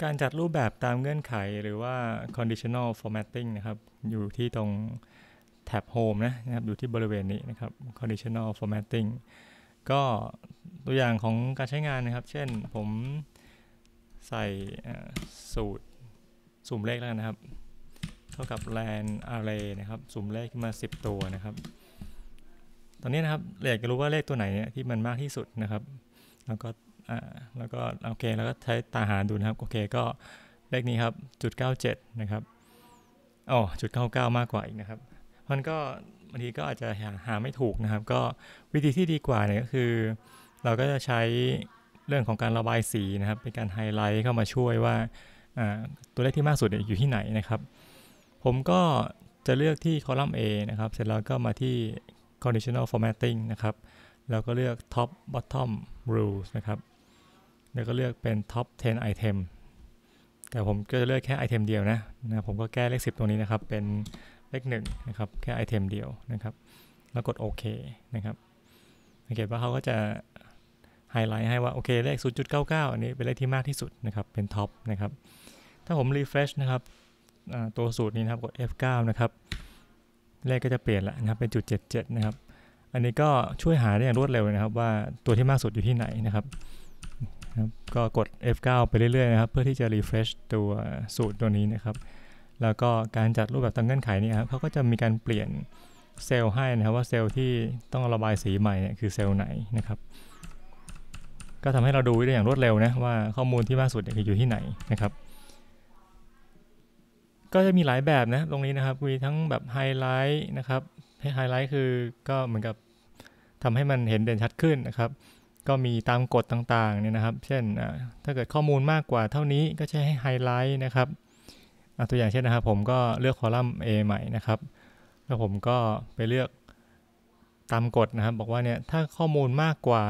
การจัดรูปแบบตามเงื่อนไขหรือว่า conditional formatting นะครับอยู่ที่ตรงแท็บ home นะครับอยู่ที่บริเวณนี้นะครับ conditional formatting ก็ตัวอย่างของการใช้งานนะครับเช่นผมใส่สูตรสุ่มเลขแล้วนะครับเท่ากับ len array นะครับสุ่มเลขขึ้นมา10ตัวนะครับตอนนี้นะครับอยากจะรู้ว่าเลขตัวไหนที่มันมากที่สุดนะครับแล้วก็โอเคแล้วก็ใช้ตาหารดูนะครับโอเคก็เลขนี้ครับ0.97นะครับ0.99มากกว่าอีกนะครับมันก็บางทีก็อาจจะหาไม่ถูกนะครับก็วิธีที่ดีกว่าเนี่ยก็คือเราก็จะใช้เรื่องของการระบายสีนะครับเป็นการไฮไลท์เข้ามาช่วยว่าตัวเลขที่มากสุดอยู่ที่ไหนนะครับผมก็จะเลือกที่คอลัมน์ A นะครับเสร็จแล้วก็มาที่ conditional formatting นะครับแล้วก็เลือก top bottom rules นะครับแล้วก็เลือกเป็น top 10 item แต่ผมก็จะเลือกแค่ไอเทมเดียวนะผมก็แก้เลข10ตรงนี้นะครับเป็นเลข1นะครับแค่ไอเทมเดียวนะครับแล้วกดโอเคนะครับสังเกตว่าเขาก็จะไฮไลท์ให้ว่าโอเคเลข 0.99 อันนี้เป็นเลขที่มากที่สุดนะครับเป็นท็อปนะครับถ้าผม refresh นะครับตัวสูตรนี้นะครับกด F9 นะครับเลขก็จะเปลี่ยนละนะครับเป็น 0.77 นะครับอันนี้ก็ช่วยหาได้อย่างรวดเร็วนะครับว่าตัวที่มากสุดอยู่ที่ไหนนะครับก็กด F9 ไปเรื่อยๆนะครับเพื่อที่จะ refresh ตัวสูตรตัวนี้นะครับแล้วก็การจัดรูปแบบตามเงื่อนไขนี้ครับเขาก็จะมีการเปลี่ยนเซลล์ให้นะครับว่าเซลล์ที่ต้องระบายสีใหม่เนี่ยคือเซลล์ไหนนะครับก็ทำให้เราดูได้อย่างรวดเร็วนะว่าข้อมูลที่มากสุดอยู่ที่ไหนนะครับก็จะมีหลายแบบนะตรงนี้นะครับมีทั้งแบบไฮไลท์นะครับให้ไฮไลท์คือก็เหมือนกับทำให้มันเห็นเด่นชัดขึ้นนะครับก็มีตามกฎต่างๆเนี่ยนะครับเช่นถ้าเกิดข้อมูลมากกว่าเท่านี้ก็ใช้ให้ไฮไลท์นะครับตัวอย่างเช่นนะครับผมก็เลือกคอลัมน์ A ใหม่นะครับแล้วผมก็ไปเลือกตามกฎนะครับบอกว่าเนี่ยถ้าข้อมูลมากกว่า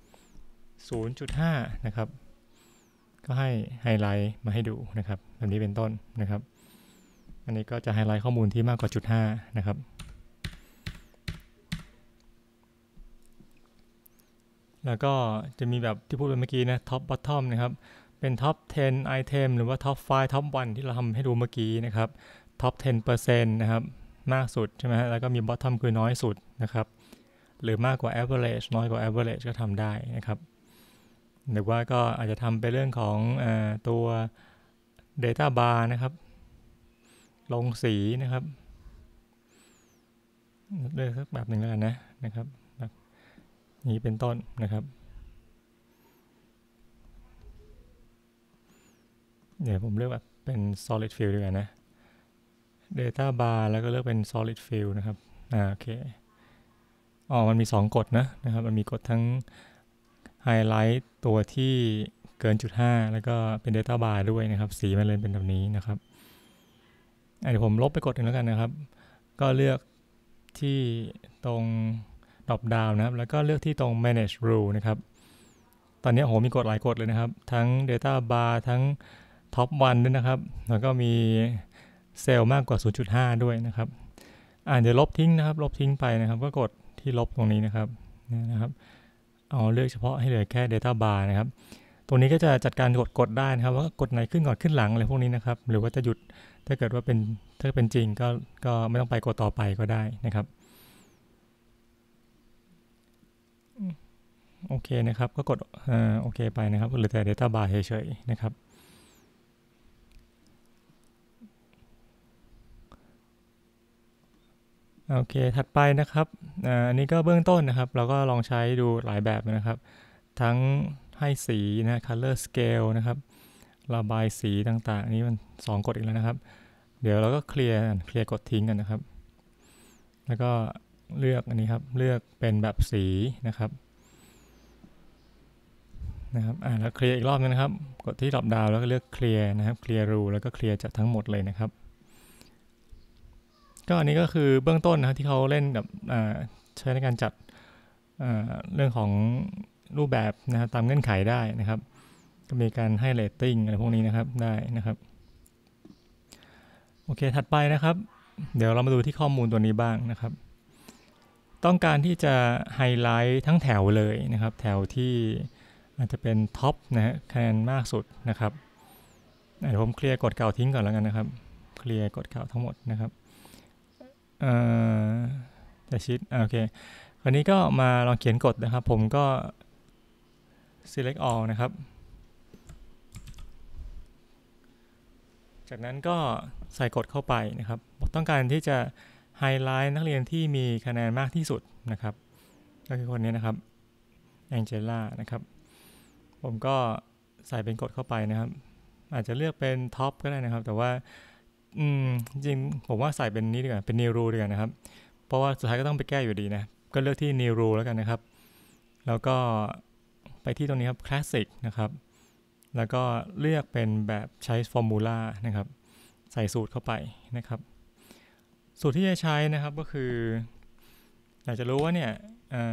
0.5 นะครับก็ให้ไฮไลท์มาให้ดูนะครับแบบนี้เป็นต้นนะครับอันนี้ก็จะไฮไลท์ข้อมูลที่มากกว่า 0.5 นะครับแล้วก็จะมีแบบที่พูดไปเมื่อกี้นะ top bottom นะครับเป็น top 10 item หรือว่า top 5 top 1 ที่เราทำให้ดูเมื่อกี้นะครับ top 10% นะครับมากสุดใช่ไหมแล้วก็มี bottom คือน้อยสุดนะครับหรือมากกว่า average น้อยกว่า average ก็ทำได้นะครับหรือว่าก็อาจจะทำเป็นเรื่องของตัว data bar นะครับลงสีนะครับเลือกสักแบบหนึ่งแล้วกันนะครับนี้เป็นต้นนะครับเดี๋ยวผมเลือกแบบเป็น solid fill ดีกว่านะ data bar แล้วก็เลือกเป็น solid fill นะครับโอเคมันมี2กฎนะครับมันมีกฎทั้ง highlight ตัวที่เกิน 0.5 แล้วก็เป็น data bar ด้วยนะครับสีมันเลยเป็นแบบนี้นะครับเดี๋ยวผมลบไปกดหนึ่งแล้วกันนะครับก็เลือกที่ตรง drop down นะครับแล้วก็เลือกที่ตรง manage rule นะครับตอนนี้มีกฎหลายกฎเลยนะครับทั้ง data bar ทั้ง top 1ด้วยนะครับแล้วก็มีเซลล์มากกว่า 0.5 ด้วยนะครับเดี๋ยวลบทิ้งนะครับลบทิ้งไปนะครับก็กดที่ลบตรงนี้นะครับเอาเลือกเฉพาะให้เหลือแค่ data bar นะครับตรงนี้ก็จะจัดการกดได้นะครับว่ากดไหนขึ้นก่อนขึ้นหลังอะไรพวกนี้นะครับหรือว่าจะหยุดถ้าเกิดว่าถ้าเป็นจริงก็ไม่ต้องไปกดต่อไปก็ได้นะครับโอเคนะครับก็กดโอเคไปนะครับหรือแต่ data bar เฉยๆนะครับโอเคถัดไปนะครับอันนี้ก็เบื้องต้นนะครับเราก็ลองใช้ดูหลายแบบนะครับทั้งให้สีนะ color scale นะครับระบายสีต่างๆนี้มัน2กฎอีกแล้วนะครับเดี๋ยวเราก็เคลียร์กดทิ้งกันนะครับแล้วก็เลือกอันนี้ครับเลือกเป็นแบบสีนะครับแล้วเคลียร์อีกรอบนึงนะครับกดที่ drop down แล้วก็เลือกเคลียร์นะครับเคลียร์ rule แล้วก็เคลียร์จากทั้งหมดเลยนะครับก็อันนี้ก็คือเบื้องต้นนะครับที่เขาเล่นกับใช้ในการจัดเรื่องของรูปแบบนะครับตามเงื่อนไขได้นะครับก็มีการให้เรตติ้งอะไรพวกนี้นะครับได้นะครับโอเคถัดไปนะครับเดี๋ยวเรามาดูที่ข้อมูลตัวนี้บ้างนะครับต้องการที่จะไฮไลท์ทั้งแถวเลยนะครับแถวที่อาจจะเป็นท็อปนะฮะคะแนนมากสุดนะครับเดี๋ยวผมเคลียร์กฎเก่าทิ้งก่อนแล้วกันนะครับเคลียร์กฎเก่าทั้งหมดนะครับแต่ชิดโอเคคราวนี้ก็มาลองเขียนกฎนะครับผมก็ select all นะครับจากนั้นก็ใส่กฎเข้าไปนะครับต้องการที่จะไฮไลท์นักเรียนที่มีคะแนนมากที่สุดนะครับก็คือคนนี้นะครับแองเจล่านะครับผมก็ใส่เป็นกฎเข้าไปนะครับอาจจะเลือกเป็นท็อปก็ได้นะครับแต่ว่าจริงผมว่าใส่เป็นนี้ดีกว่าเป็น new rule ดีกว่านะครับเพราะว่าสุดท้ายก็ต้องไปแก้อยู่ดีนะก็เลือกที่ new rule แล้วกันนะครับแล้วก็ไปที่ตรงนี้ครับ classic นะครับแล้วก็เลือกเป็นแบบใช้ formula นะครับใส่สูตรเข้าไปนะครับสูตรที่จะใช้นะครับก็คืออยากจะรู้ว่าเนี่ย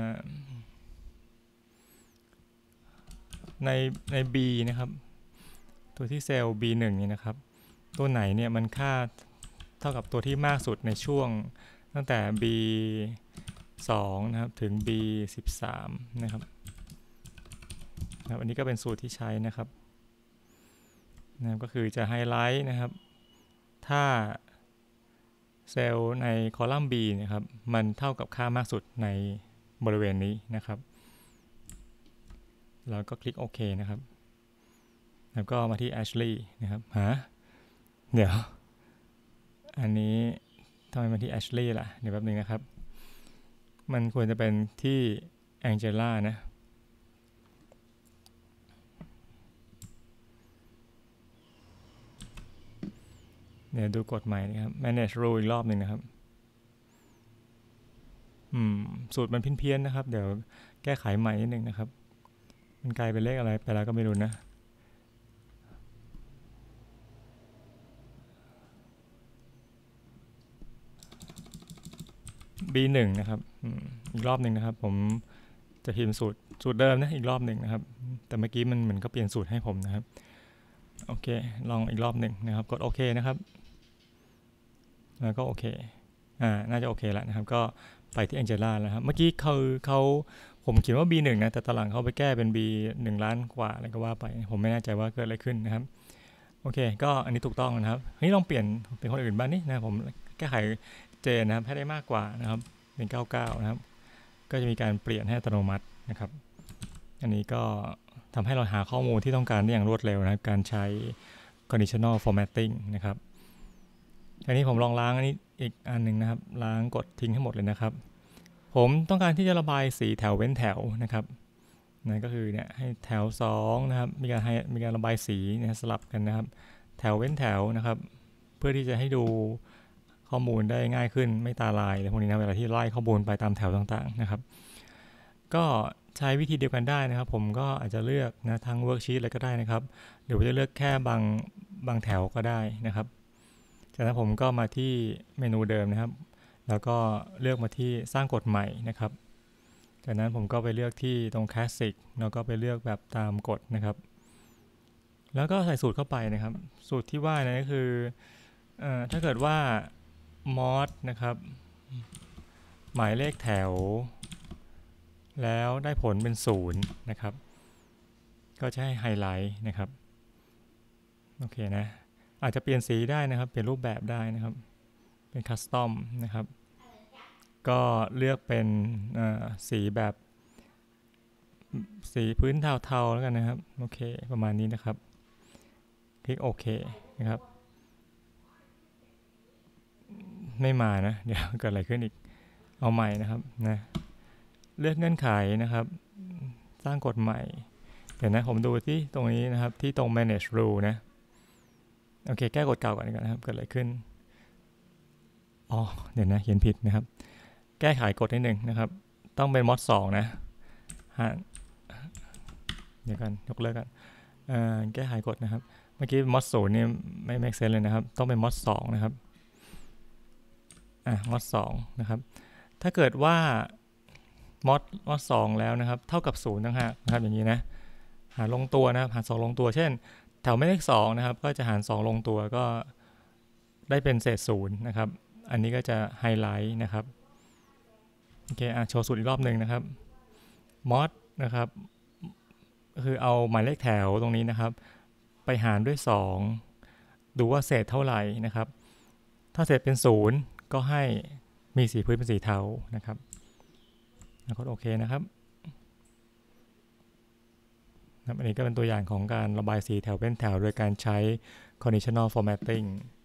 ใน B นะครับตัวที่เซลล์ B1 นี่นะครับตัวไหนเนี่ยมันค่าเท่ากับตัวที่มากสุดในช่วงตั้งแต่ B2 นะครับถึง B13 นะครับอันนี้ก็เป็นสูตรที่ใช้นะครับก็คือจะไฮไลท์นะครับถ้าเซลล์ในคอลัมน์ B นะครับมันเท่ากับค่ามากสุดในบริเวณนี้นะครับแล้วก็คลิกโอเคนะครับแล้วก็มาที่ Ashley นะครับเดี๋ยวอันนี้ทำไมมาที่ Ashley ล่ะเดี๋ยวแป๊บนึงนะครับมันควรจะเป็นที่ Angela นะเดี๋ยวดูกฎใหม่นะครับ manage rule อีกรอบหนึ่งนะครับสูตรมันเพี้ยนๆนะครับเดี๋ยวแก้ไขใหม่นิดนึงนะครับมันกลายเป็นเลขอะไรไปแล้วก็ไม่รู้นะB1 นะครับอีกรอบหนึ่งนะครับผมจะพิมพ์สูตรเดิมนะอีกรอบหนึ่งนะครับแต่เมื่อกี้มันเหมือนก็เปลี่ยนสูตรให้ผมนะครับโอเคลองอีกรอบหนึ่งนะครับกดโอเคนะครับแล้วก็โอเคน่าจะโอเคแล้วนะครับก็ไปที่ Angela แล้วครับเมื่อกี้เขาผมเขียนว่า B1 นะแต่ตอนหลังเขาไปแก้เป็น B1 ล้านกว่าอะไรก็ว่าไปผมไม่แน่ใจว่าเกิดอะไรขึ้นนะครับโอเคก็อันนี้ถูกต้องนะครับนี่ลองเปลี่ยนเป็นคนอื่นบ้างนี่นะผมแก้ไขเจนนะครับให้ได้มากกว่านะครับเป็น99นะครับก็จะมีการเปลี่ยนให้อัตโนมัตินะครับอันนี้ก็ทำให้เราหาข้อมูลที่ต้องการได้อย่างรวดเร็วนะครับการใช้ conditional formatting นะครับอันนี้ผมลองล้างอันนี้อีกอันหนึ่งนะครับล้างกดทิ้งให้หมดเลยนะครับผมต้องการที่จะระบายสีแถวเว้นแถวนะครับนั่นก็คือเนี่ยให้แถว2นะครับมีการระบายสีเนี่ยสลับกันนะครับแถวเว้นแถวนะครับเพื่อที่จะให้ดูข้อมูลได้ง่ายขึ้นไม่ตาลายอะไรพวกนี้นะเวลาที่ไล่ข้อมูลไปตามแถวต่างๆนะครับก็ใช้วิธีเดียวกันได้นะครับผมก็อาจจะเลือกนะทางเวิร์กชีตอะไรก็ได้นะครับหรือว่าจะเลือกแค่บางแถวก็ได้นะครับจากนั้นผมก็มาที่เมนูเดิมนะครับแล้วก็เลือกมาที่สร้างกฎใหม่นะครับจากนั้นผมก็ไปเลือกที่ตรง Classic แล้วก็ไปเลือกแบบตามกฎนะครับแล้วก็ใส่สูตรเข้าไปนะครับสูตรที่ว่านะก็คือถ้าเกิดว่า mod นะครับหมายเลขแถวแล้วได้ผลเป็น0นะครับก็จะให้ไฮไลท์นะครับโอเคนะอาจจะเปลี่ยนสีได้นะครับเปลี่ยนรูปแบบได้นะครับเป็นคัสตอมนะครับก็เลือกเป็นสีแบบสีพื้นเทาๆแล้วกันนะครับโอเคประมาณนี้นะครับคลิกโอเคนะครับไม่มานะเดี๋ยวเกิดอะไรขึ้นอีกเอาใหม่นะครับนะเลือกเงื่อนไขนะครับสร้างกฎใหม่เดี๋ยวนะผมดูที่ตรงนี้นะครับที่ตรง manage rule นะโอเคแก้กฎเก่าก่อนนะครับเกิดอะไรขึ้นเดี๋ยวนะเขียนผิดนะครับแก้ไขกฎนิดนึงนะครับต้องเป็น mod 2นะเดี๋ยวกันยกเลิกกันแก้ไขกฎนะครับเมื่อกี้ mod 0นี่ไม่ make sense เลยนะครับต้องเป็น mod 2นะครับmod 2นะครับถ้าเกิดว่า mod 2แล้วนะครับเท่ากับ0ต่างหากนะครับอย่างนี้นะหารลงตัวนะครับหาร2ลงตัวเช่นแถวไม่เลข2นะครับก็จะหาร2ลงตัวก็ได้เป็นเศษ0นะครับอันนี้ก็จะไฮไลท์นะครับโอเคโชว์สูตรอีกรอบหนึ่งนะครับ mod นะครับก็คือเอาหมายเลขแถวตรงนี้นะครับไปหารด้วย2 ดูว่าเศษเท่าไหร่นะครับถ้าเศษเป็น0ก็ให้มีสีพื้นเป็นสีเทานะครับกดโอเคนะครับอันนี้ก็เป็นตัวอย่างของการระบายสีแถวเป็นแถวโดยการใช้ conditional formatting